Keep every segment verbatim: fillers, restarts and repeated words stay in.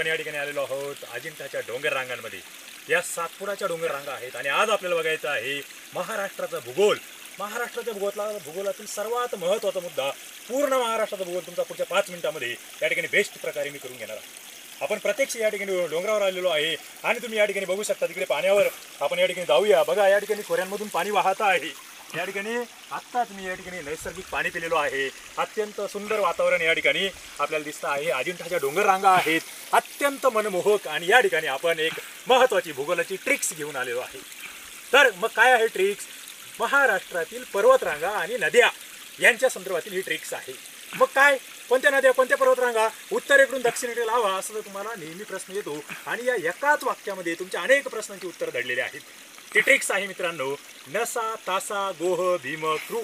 आपण या ठिकाणी आलेलो आहोत अजिंठाच्या डोंगर रांगांमध्ये। या सातपुडाच्या डोंगर रांगा आहेत आणि आज आपल्याला बघायचं आहे महाराष्ट्राचा भूगोल। महाराष्ट्राच्या भूगोला भूगोलातील सर्वात महत्त्वाचा मुद्दा, पूर्ण महाराष्ट्राचा भूगोल तुमचा पुढच्या पाच मिनिटांमध्ये या ठिकाणी बेस्ट प्रकारे मी करून घेणार आहे। आपण प्रत्यक्ष या ठिकाणी डोंगरावर आलेलो आहे आणि तुम्ही या ठिकाणी बघू शकता तिकडे पाण्यावर आपण या ठिकाणी जाऊया। बघा या ठिकाणी खोऱ्यांमधून पाणी वाहत आहे। या ठिकाणी आत्ताच मी या ठिकाणी नैसर्गिक पाणी पिलेलो आहे। अत्यंत सुंदर वातावरण या ठिकाणी आपल्याला दिसतं आहे। अजिंठाच्या डोंगर रांगा आहेत अत्यंत मनमोहक आणि या ठिकाणी आपण एक महत्त्वाची भूगोलाची ट्रिक्स घेऊन आलेलो आहे। तर मग काय आहे ट्रिक्स? महाराष्ट्रातील पर्वतरांगा आणि नद्या यांच्या संदर्भातील ही ट्रिक्स आहे। मग काय, कोणत्या नद्या, कोणत्या पर्वतरांगा, उत्तरेकडून दक्षिणेकडे लावा असं जर तुम्हाला नेहमी प्रश्न येतो आणि या एकाच वाक्यामध्ये तुमच्या अनेक प्रश्नांची उत्तर दडलेली आहेत। ती ट्रिक्स आहे मित्रांनो, नसा तासा गोह भीम क्रू।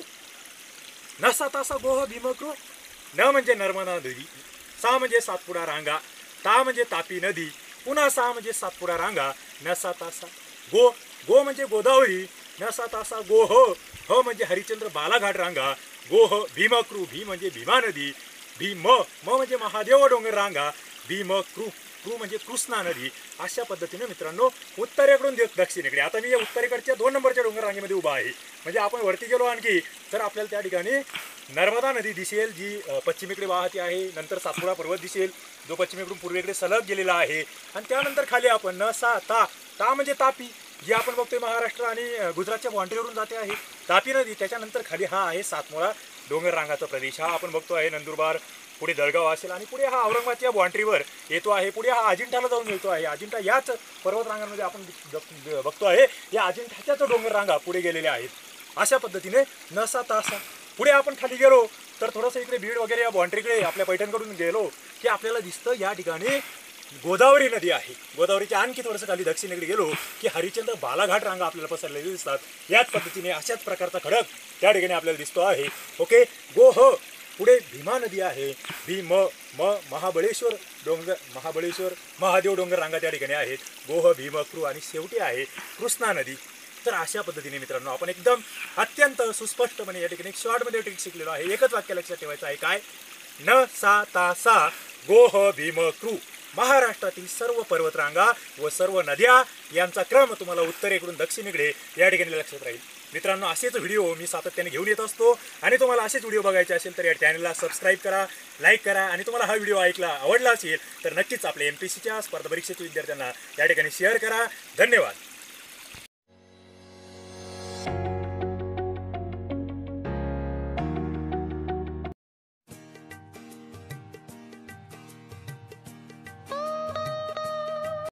नसा तासा गोह भीम क्रू। न म्हणजे नर्मदा नदी, सा म्हणजे सातपुडा रांगा, ता म्हणजे तापी नदी, पुन्हा सा म्हणजे सातपुडा रांगा, नसा तासा गो, गो म्हणजे गोदावरी, नसा तासा गोह, ह म्हणजे हरिश्चंद्र बालाघाट रांगा, गोह भीमक्रू, भी म्हणजे भीमा नदी, भीम म म्हणजे महादेव डोंगर रांगा, भीम क्रू, क्रू म्हणजे कृष्णा नदी। अशा पद्धतीने मित्रांनो उत्तरेकडून दक्षिणेकडे, आता मी या उत्तरेकडच्या दोन नंबरच्या डोंगर रांगेमध्ये उभा आहे। म्हणजे आपण वरती गेलो आणखी तर आपल्याला त्या ठिकाणी नर्मदा नदी दिसेल जी पश्चिमेकडे वाहते आहे, नंतर सातपुडा पर्वत दिसेल जो पश्चिमेकडून पूर्वेकडे सलग गेलेला आहे आणि त्यानंतर खाली आपण न सा ता, ता म्हणजे तापी जी आपण बघतोय महाराष्ट्र आणि गुजरातच्या बाँड्रीवरून जाते आहे तापी नदी। त्याच्यानंतर खाली हा आहे सातपुडा डोंगर रांगाचा प्रदेश, हा आपण बघतो आहे नंदुरबार, पुढे जळगाव असेल आणि पुढे हा औरंगाबादच्या बाँड्रीवर येतो आहे, पुढे हा अजिंठाला जाऊन मिळतो आहे। अजिंठा याच पर्वत रांगांमध्ये आपण बघतो आहे, या अजिंठाच्याच डोंगर रांगा पुढे गेलेल्या आहेत। अशा पद्धतीने नसा तासा पुढे आपण खाली गेलो तर थोडंसं इकडे बीड वगैरे या बाँड्रीकडे आपल्या पैठणकडून गेलो की आपल्याला दिसतं या ठिकाणी गोदावरी नदी आहे। गोदावरीच्या आणखी थोडंसं खाली दक्षिणेकडे गेलो की हरिश्चंद्र बालाघाट रांगा आपल्याला पसरलेले दिसतात। याच पद्धतीने अशाच प्रकारचा खडक त्या ठिकाणी आपल्याला दिसतो आहे। ओके, गोह पुढे भीमा नदी आहे, भीम म महाबळेश्वर डोंगर, महाबळेश्वर महादेव डोंगर रांगा त्या ठिकाणी आहेत, गोह भीम क्रू आणि शेवटी आहे कृष्णा नदी। तर अशा पद्धतीने मित्रांनो आपण एकदम अत्यंत सुस्पष्टपणे या ठिकाणी एक शॉर्टमध्ये ट्रिक शिकलेलो आहे। एकच वाक्य लक्षात ठेवायचं आहे, काय? न सा ता सा गोह भीम क्रू। महाराष्ट्रातील सर्व पर्वतरांगा व सर्व नद्या यांचा क्रम तुम्हाला उत्तरेकडून दक्षिणेकडे या ठिकाणी लक्षात राहील। मित्रांनो असेच व्हिडिओ मी सातत्याने घेऊन येत असतो आणि तुम्हाला असेच व्हिडिओ बघायचे असेल तर या चॅनलला सबस्क्राईब करा, लाईक करा आणि तुम्हाला हा व्हिडिओ ऐकला आवडला असेल तर नक्कीच आपल्या एम पी एस सीच्या स्पर्धा परीक्षेच्या विद्यार्थ्यांना या ठिकाणी शेअर करा। धन्यवाद।